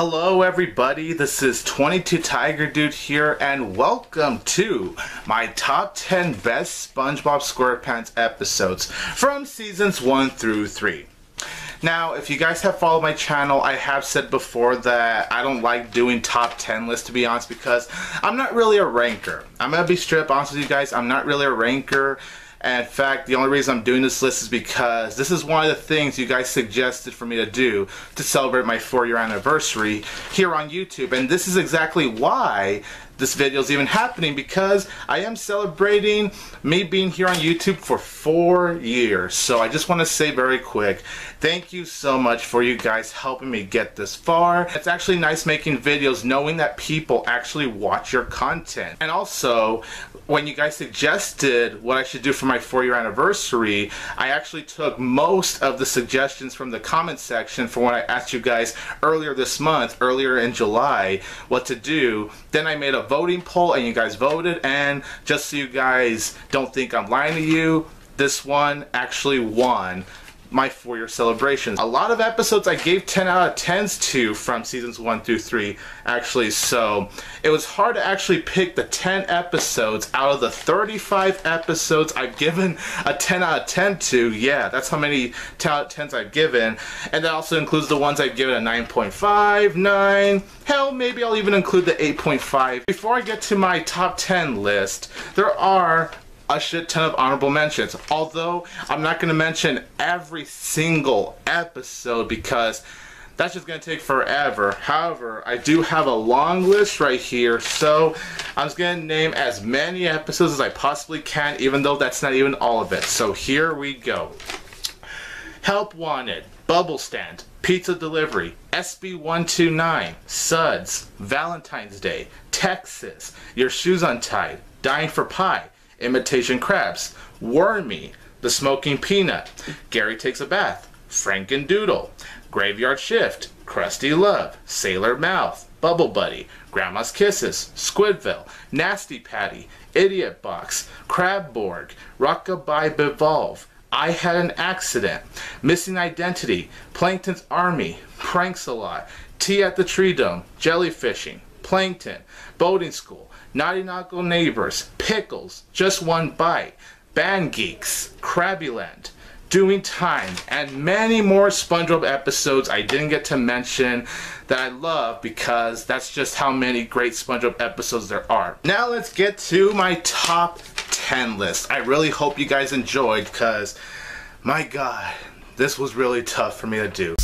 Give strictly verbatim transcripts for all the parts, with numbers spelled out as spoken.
Hello everybody, this is twenty-two Tiger Dude here, and welcome to my top ten best SpongeBob SquarePants episodes from seasons one through three. Now, if you guys have followed my channel, I have said before that I don't like doing top ten lists, to be honest, because I'm not really a ranker. I'm gonna be straight up honest with you guys, I'm not really a ranker. And in fact, the only reason I'm doing this list is because this is one of the things you guys suggested for me to do to celebrate my four year anniversary here on YouTube. And this is exactly why this video is even happening, because I am celebrating me being here on YouTube for four years. So I just want to say very quick, thank you so much for you guys helping me get this far. It's actually nice making videos knowing that people actually watch your content. And also, when you guys suggested what I should do for my four year anniversary, I actually took most of the suggestions from the comment section for when I asked you guys earlier this month, earlier in July, what to do. Then I made a voting poll and you guys voted, and just so you guys don't think I'm lying to you, this one actually won my four year celebration. A lot of episodes I gave ten out of tens to from seasons one through three, actually, so it was hard to actually pick the ten episodes out of the thirty-five episodes I've given a ten out of ten to. Yeah, that's how many ten out of tens I've given, and that also includes the ones I've given a nine point five, nine, hell, maybe I'll even include the eight point five. Before I get to my top ten list, there are a shit ton of honorable mentions, although I'm not going to mention every single episode because that's just going to take forever. However, I do have a long list right here, so I'm just going to name as many episodes as I possibly can, even though that's not even all of it. So here we go. Help Wanted, Bubble Stand, Pizza Delivery, S B one two nine, Suds, Valentine's Day, Texas, Your Shoes Untied, Dying for Pie, Imitation Crabs, Wormy, The Smoking Peanut, Gary Takes a Bath, Frankendoodle, Graveyard Shift, Krusty Love, Sailor Mouth, Bubble Buddy, Grandma's Kisses, Squidville, Nasty Patty, Idiot Box, Crabborg, Rockabye Bevolve, I Had an Accident, Missing Identity, Plankton's Army, Pranks-A-Lot, Tea at the Tree Dome, Jellyfishing, Plankton, Boating School, Naughty Knuckle Neighbors, Pickles, Just One Bite, Band Geeks, Krabbyland, Doing Time, and many more SpongeBob episodes I didn't get to mention that I love, because that's just how many great SpongeBob episodes there are. Now let's get to my top ten list. I really hope you guys enjoyed, because my god, this was really tough for me to do.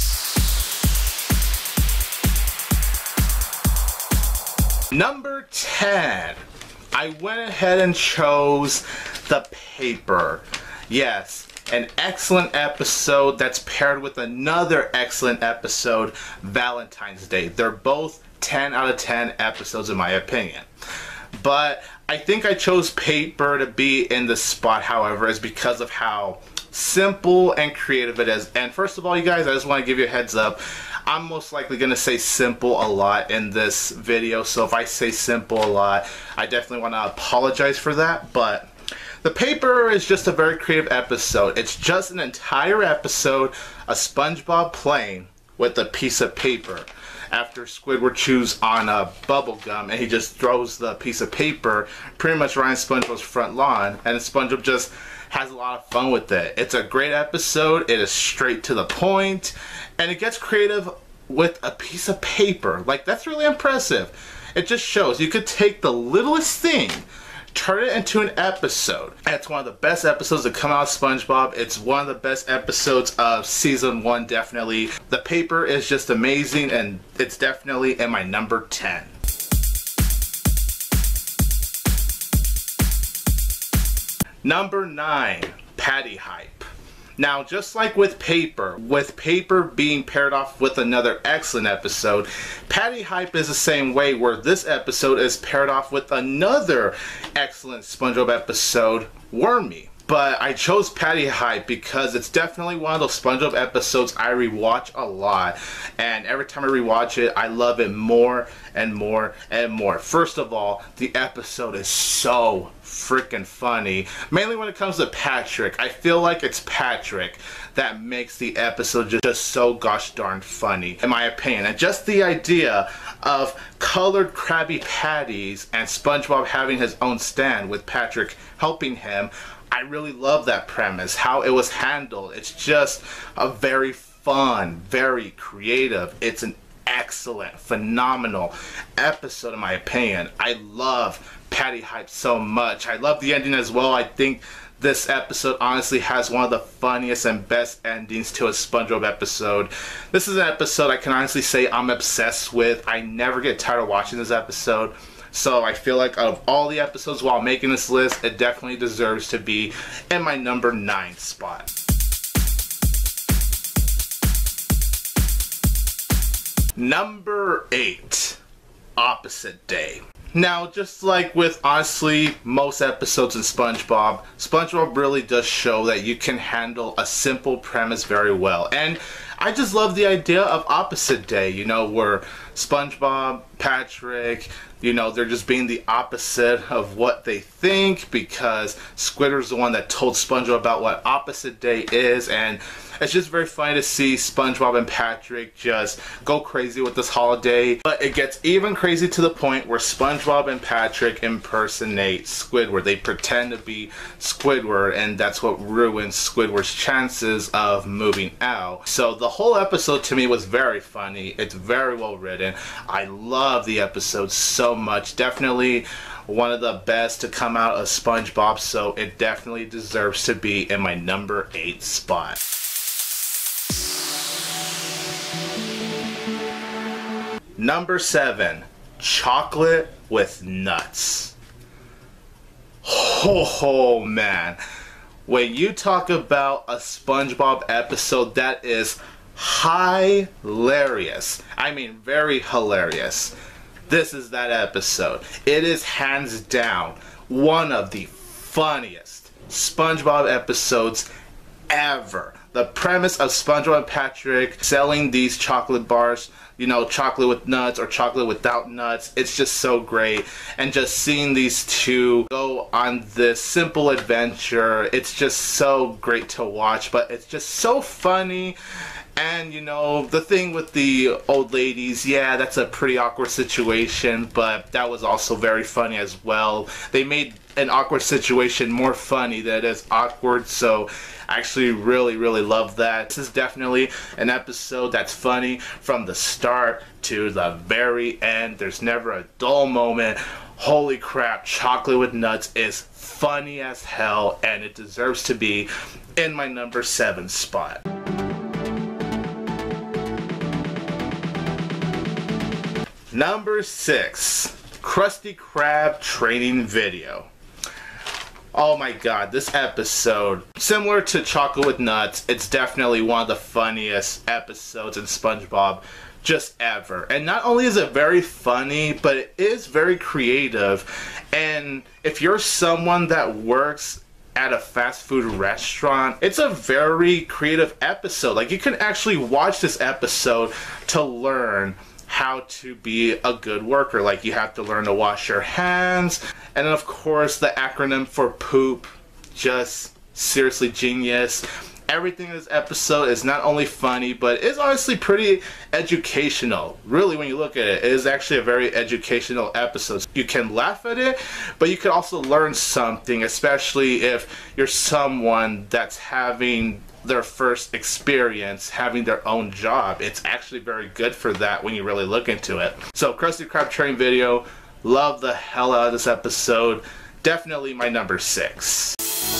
Number ten, I went ahead and chose The Paper. Yes, an excellent episode that's paired with another excellent episode, Valentine's Day. They're both ten out of ten episodes in my opinion. But I think I chose Paper to be in this spot, however, is because of how simple and creative it is. And first of all, you guys, I just want to give you a heads up. I'm most likely going to say simple a lot in this video, so if I say simple a lot, I definitely want to apologize for that. But The Paper is just a very creative episode. It's just an entire episode of SpongeBob playing with a piece of paper after Squidward chews on a bubble gum, and he just throws the piece of paper pretty much around SpongeBob's front lawn, and SpongeBob just has a lot of fun with it. It's a great episode. It is straight to the point, and it gets creative with a piece of paper. Like, that's really impressive. It just shows you could take the littlest thing, turn it into an episode. And it's one of the best episodes to come out of SpongeBob. It's one of the best episodes of season one, definitely. The Paper is just amazing, and it's definitely in my number ten. Number nine, Patty Hype. Now, just like with Paper, with Paper being paired off with another excellent episode, Patty Hype is the same way, where this episode is paired off with another excellent SpongeBob episode, Wormy. But I chose Patty Hype because it's definitely one of those SpongeBob episodes I rewatch a lot. And every time I rewatch it, I love it more and more and more. First of all, the episode is so freaking funny. Mainly when it comes to Patrick. I feel like it's Patrick that makes the episode just so gosh darn funny, in my opinion. And just the idea of colored Krabby Patties and SpongeBob having his own stand with Patrick helping him, I really love that premise, how it was handled. It's just a very fun, very creative. It's an excellent, phenomenal episode in my opinion. I love Patty Hype so much. I love the ending as well. I think this episode honestly has one of the funniest and best endings to a SpongeBob episode. This is an episode I can honestly say I'm obsessed with. I never get tired of watching this episode. So I feel like out of all the episodes while making this list, it definitely deserves to be in my number nine spot. Number eight, Opposite Day. Now, just like with honestly most episodes in SpongeBob, SpongeBob really does show that you can handle a simple premise very well. And I just love the idea of Opposite Day, you know, where SpongeBob, Patrick, you know, they're just being the opposite of what they think because Squidward's the one that told SpongeBob about what Opposite Day is, and it's just very funny to see SpongeBob and Patrick just go crazy with this holiday. But it gets even crazy to the point where SpongeBob and Patrick impersonate Squidward. They pretend to be Squidward, and that's what ruins Squidward's chances of moving out. So the whole episode to me was very funny. It's very well written. I love the episode so much. Definitely one of the best to come out of SpongeBob, so it definitely deserves to be in my number eight spot. Number seven, Chocolate with Nuts. Oh, oh man, when you talk about a SpongeBob episode that is hilarious, I mean very hilarious, this is that episode. It is hands down one of the funniest SpongeBob episodes ever. The premise of SpongeBob and Patrick selling these chocolate bars, you know, chocolate with nuts or chocolate without nuts, it's just so great. And just seeing these two go on this simple adventure, it's just so great to watch, but it's just so funny. And, you know, the thing with the old ladies, yeah, that's a pretty awkward situation, but that was also very funny as well. They made an awkward situation more funny than it is awkward, so I actually really, really love that. This is definitely an episode that's funny from the start to the very end. There's never a dull moment. Holy crap, Chocolate with Nuts is funny as hell, and it deserves to be in my number seven spot. Number six, Krusty Krab training video. Oh my god, this episode, similar to Chocolate with Nuts, it's definitely one of the funniest episodes in SpongeBob just ever. And not only is it very funny, but it is very creative. And if you're someone that works at a fast food restaurant, it's a very creative episode. Like, you can actually watch this episode to learn how to be a good worker. Like, you have to learn to wash your hands, and then of course the acronym for poop, just seriously genius. Everything in this episode is not only funny, but it's honestly pretty educational. Really, when you look at it, it is actually a very educational episode. You can laugh at it, but you can also learn something, especially if you're someone that's having their first experience having their own job. It's actually very good for that when you really look into it. So, Krusty Krab training video, love the hell out of this episode. Definitely my number six.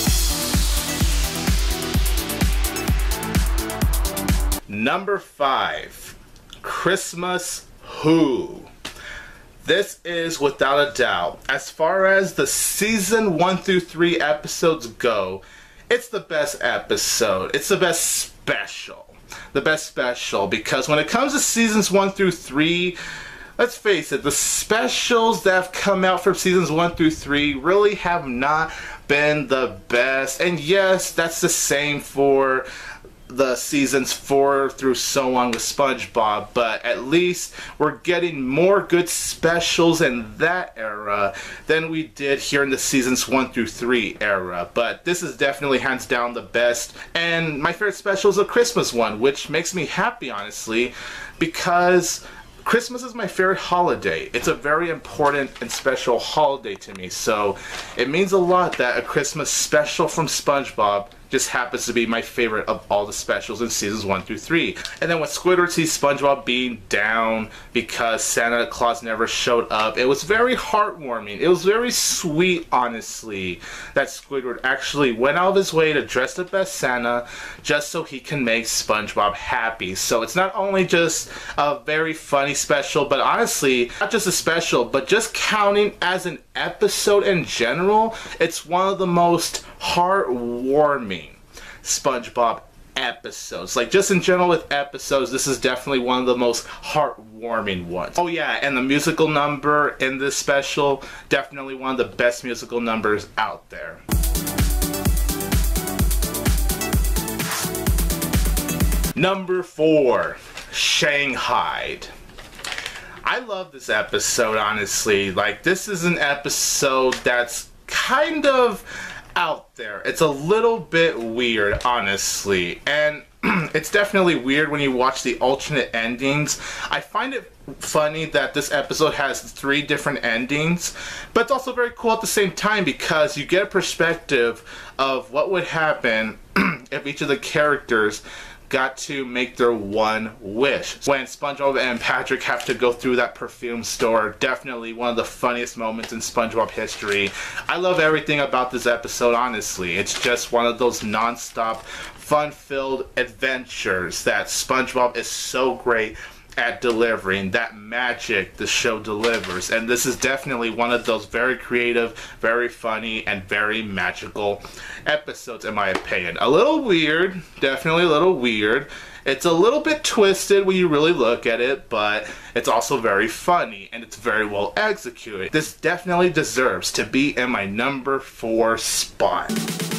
Number five, Christmas Who. This is without a doubt, as far as the season one through three episodes go, it's the best episode. It's the best special. The best special, because when it comes to seasons one through three, let's face it, the specials that have come out from seasons one through three really have not been the best. And yes, that's the same for the seasons four through so on with SpongeBob, but at least we're getting more good specials in that era than we did here in the seasons one through three era. But this is definitely hands down the best, and my favorite special is a Christmas one, which makes me happy, honestly, because Christmas is my favorite holiday. It's a very important and special holiday to me, so it means a lot that a Christmas special from SpongeBob just happens to be my favorite of all the specials in seasons one through three. And then when Squidward sees SpongeBob being down because Santa Claus never showed up, it was very heartwarming. It was very sweet, honestly, that Squidward actually went out of his way to dress up as Santa just so he can make SpongeBob happy. So it's not only just a very funny special, but honestly, not just a special, but just counting as an episode in general, it's one of the most heartwarming SpongeBob episodes. Like, just in general with episodes, this is definitely one of the most heartwarming ones. Oh yeah, and the musical number in this special, definitely one of the best musical numbers out there. Number four, Shanghai. I love this episode, honestly. Like, this is an episode that's kind of out there. It's a little bit weird, honestly, and it's definitely weird when you watch the alternate endings. I find it funny that this episode has three different endings, but it's also very cool at the same time because you get a perspective of what would happen if each of the characters got to make their one wish. When SpongeBob and Patrick have to go through that perfume store, definitely one of the funniest moments in SpongeBob history. I love everything about this episode, honestly. It's just one of those non-stop, fun-filled adventures that SpongeBob is so great at delivering, that magic the show delivers. And this is definitely one of those very creative, very funny, and very magical episodes, in my opinion. A little weird, definitely a little weird. It's a little bit twisted when you really look at it, but it's also very funny, and it's very well executed. This definitely deserves to be in my number four spot.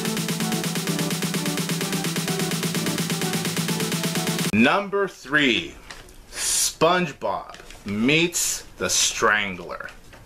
Number three, SpongeBob meets the Strangler.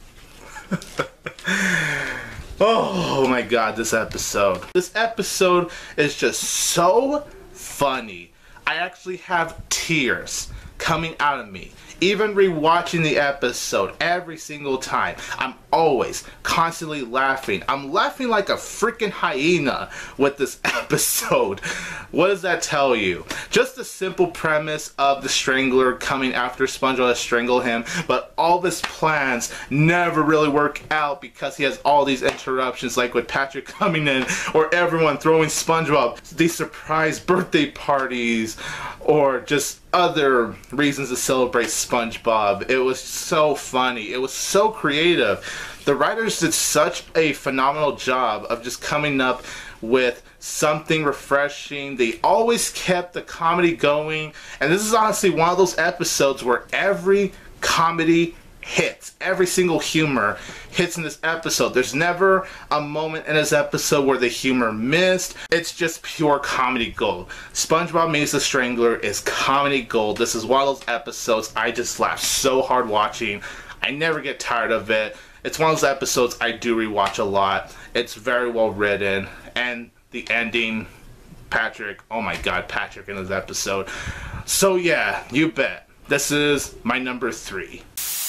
Oh my god, this episode. This episode is just so funny. I actually have tears coming out of me. Even rewatching the episode every single time, I'm always constantly laughing. I'm laughing like a freaking hyena with this episode. What does that tell you? Just the simple premise of the Strangler coming after SpongeBob to strangle him, but all of his plans never really work out because he has all these interruptions, like with Patrick coming in, or everyone throwing SpongeBob these surprise birthday parties, or just other reasons to celebrate SpongeBob. It was so funny. It was so creative. The writers did such a phenomenal job of just coming up with something refreshing. They always kept the comedy going, and this is honestly one of those episodes where every comedy hits. Every single humor hits in this episode. There's never a moment in this episode where the humor missed. It's just pure comedy gold. SpongeBob Meets the Strangler is comedy gold. This is one of those episodes I just laugh so hard watching. I never get tired of it. It's one of those episodes I do rewatch a lot. It's very well written, and the ending, Patrick, oh my god, Patrick in this episode. So yeah, you bet. This is my number three.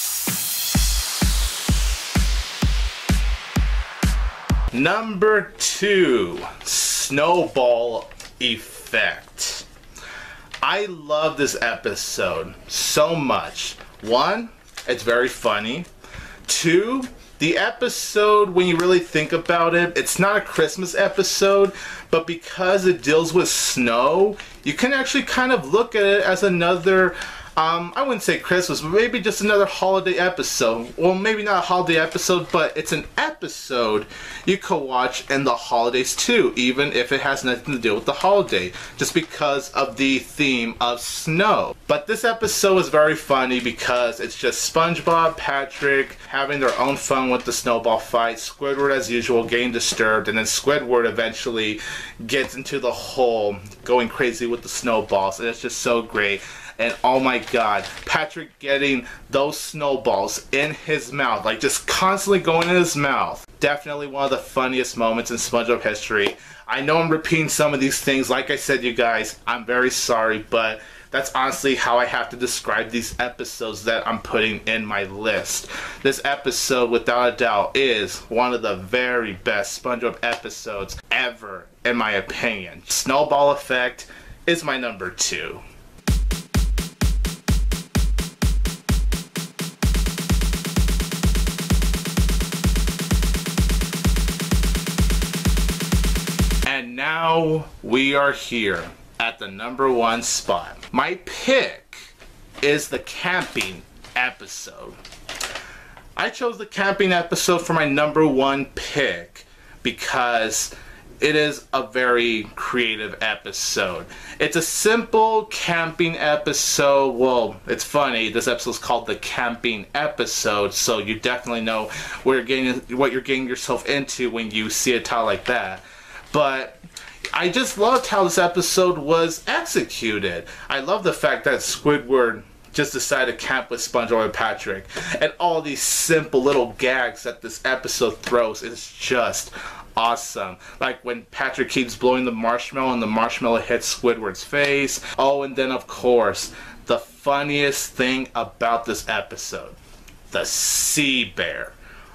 Number two, Snowball Effect. I love this episode so much. One, it's very funny. Two, the episode, when you really think about it, it's not a Christmas episode, but because it deals with snow, you can actually kind of look at it as another um, I wouldn't say Christmas, but maybe just another holiday episode. Well, maybe not a holiday episode, but it's an episode you could watch in the holidays too, even if it has nothing to do with the holiday, just because of the theme of snow. But this episode is very funny because it's just SpongeBob, Patrick having their own fun with the snowball fight, Squidward as usual getting disturbed, and then Squidward eventually gets into the hole going crazy with the snowballs, and it's just so great. And oh my god, Patrick getting those snowballs in his mouth, like just constantly going in his mouth. Definitely one of the funniest moments in SpongeBob history. I know I'm repeating some of these things. Like I said, you guys, I'm very sorry, but that's honestly how I have to describe these episodes that I'm putting in my list. This episode, without a doubt, is one of the very best SpongeBob episodes ever, in my opinion. Snowball Effect is my number two. And now we are here at the number one spot. My pick is the camping episode. I chose the camping episode for my number one pick because it is a very creative episode. It's a simple camping episode. Well, it's funny, this episode is called the camping episode, so you definitely know what you're getting, what you're getting yourself into when you see a title like that. But I just loved how this episode was executed. I love the fact that Squidward just decided to camp with SpongeBob and Patrick, and all these simple little gags that this episode throws is just awesome. Like when Patrick keeps blowing the marshmallow and the marshmallow hits Squidward's face. Oh, and then of course, the funniest thing about this episode, the sea bear.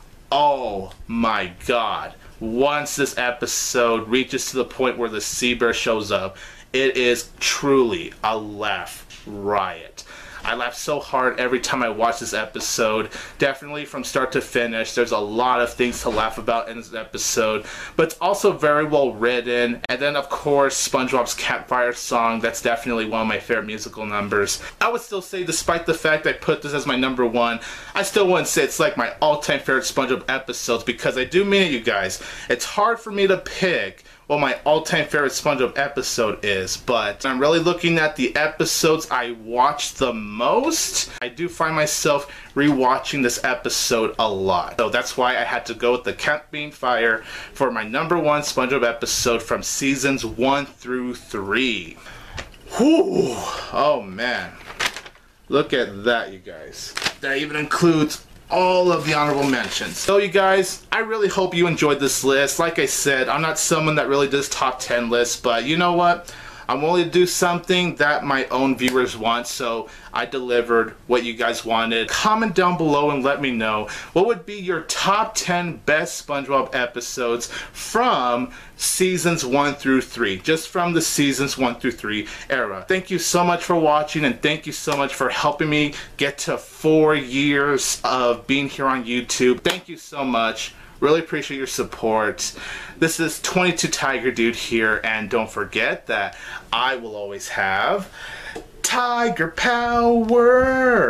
Oh my god. Once this episode reaches to the point where the sea bear shows up, it is truly a laugh riot. I laugh so hard every time I watch this episode. Definitely from start to finish. There's a lot of things to laugh about in this episode, but it's also very well written. And then of course, SpongeBob's Campfire song. That's definitely one of my favorite musical numbers. I would still say, despite the fact I put this as my number one, I still wouldn't say it's like my all-time favorite SpongeBob episodes, because I do mean it, you guys. It's hard for me to pick what my all-time favorite SpongeBob episode is, but I'm really looking at the episodes I watched the most. I do find myself rewatching this episode a lot, so that's why I had to go with the Camping Fire for my number one SpongeBob episode from seasons one through three. Whew! Oh man, look at that, you guys. That even includes all of the honorable mentions. So you guys, I really hope you enjoyed this list. Like I said, I'm not someone that really does top ten lists, but you know what? I'm willing to do something that my own viewers want, so I delivered what you guys wanted. Comment down below and let me know what would be your top ten best SpongeBob episodes from seasons one through three, just from the seasons one through three era. Thank you so much for watching, and thank you so much for helping me get to four years of being here on YouTube. Thank you so much. Really appreciate your support. This is twenty-two Tiger Dude here, and don't forget that I will always have Tiger Power.